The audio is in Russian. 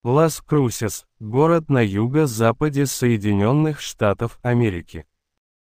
Лас-Крусес – город на юго-западе Соединенных Штатов Америки.